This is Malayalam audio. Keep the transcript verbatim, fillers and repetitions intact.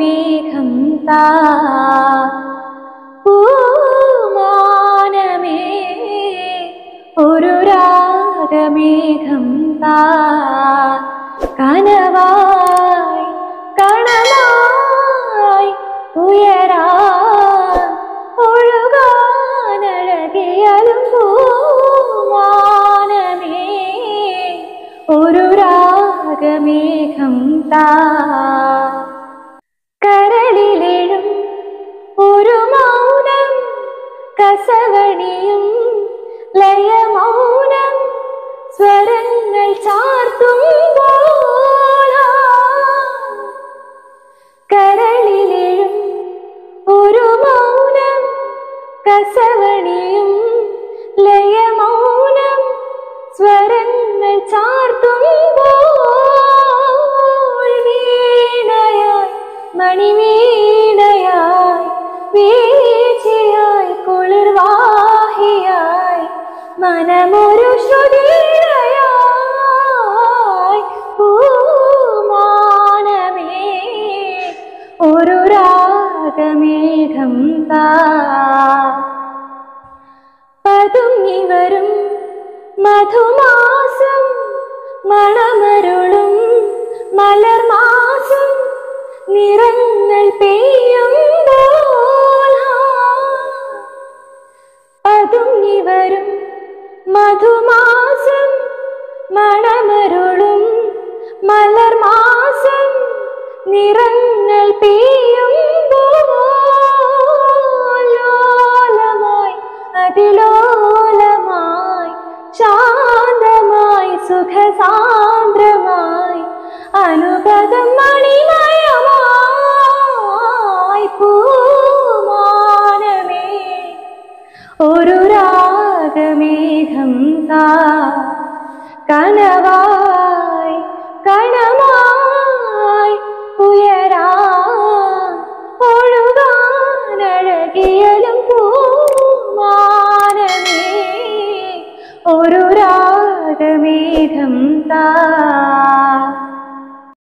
രാഗമേഘം താ പൂമാനമേ ഒരു രാഗമേഘം താ കനവായി കണമായി ഉയരാൻ ഒഴുകാനഴകിയലും പൂമാനമേ ഒരു രാഗമേഘം താ കരളിലെഴും ഒരു മൗനം കസവണിയും ലയമൗനം സ്വരങ്ങൾ ചാർത്തുമ്പോൾ കരളിലെഴും ഒരു മൗനം കസവണിയും ലയമൗനം സ്വരങ്ങൾ ചാർത്തുമ്പോൾ വീണയായി മണിവീണയായി വീഴ്ചയായി കുളിർവാഹിയായി മനമൊരു ശ്രുതിയായി പൂമാനമേ ഒരു രാഗമേഘം താ പതുങ്ങി വരും മധുമാസം മണമരുളും മലർമാസം നിറങ്ങൾ പെയ്യുമ്പോൾ പതുങ്ങി വരും മധുമാസം മണമരുളും മലർമാസം നിറങ്ങൾ പെയ്യുമ്പോൾ ലോലമായി അതിലോലമായി ശാന്തമായി സുഖസാന്ദ്രമായി അനുപദം മണിമയമായി പൂമാനമേ ഒരു രാഗമേഘം താ കനവായി കണമായി ഉയരാൻ ഒഴുകാനഴകിയലും പൂമാനമേ ഒരു രാഗമേഘം താ